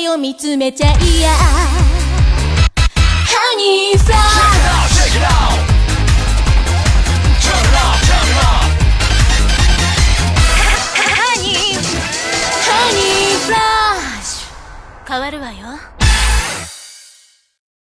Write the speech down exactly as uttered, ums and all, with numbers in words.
を見つめちゃいやハニーフラッシュハニーフラッシュ変わるわよ。